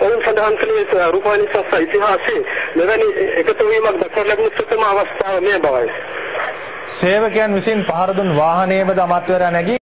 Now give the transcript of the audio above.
ඔවුන් සඳහන් කළේ රූපවාහිනී සංස්ථා ඉතිහාසයේ මෙවැනි එකතු වීමක් දක්වන ලැබුණු ප්‍රථම අවස්ථාව මේ බවයි. සේවකයන් විසින් පහර දුන් වාහනයේද අමාත්‍යවරයා නැගී